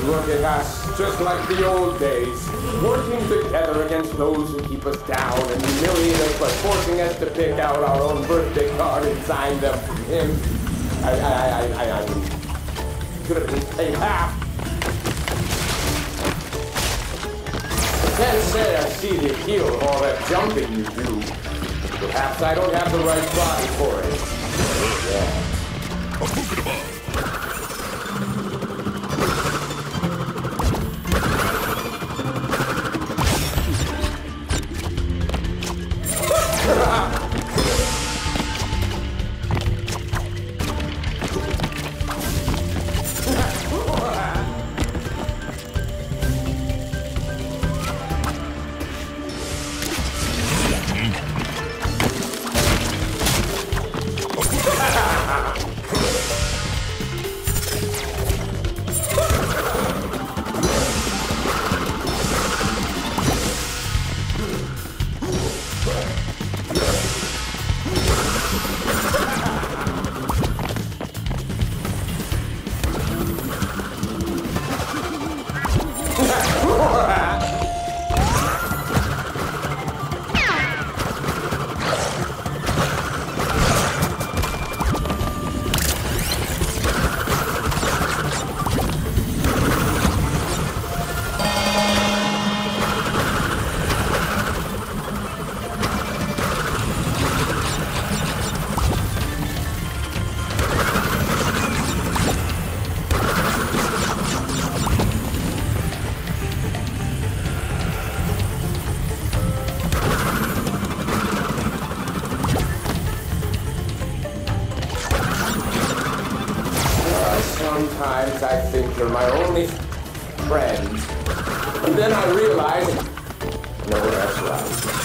Look at us, just like the old days, working together against those who keep us down and humiliate us by forcing us to pick out our own birthday card and sign them from him. I could have been paid half. I can't say I see the appeal of all that jumping you do. Perhaps I don't have the right body for it. Yeah. Sometimes I think you're my only friend. And then I realize, no, that's right.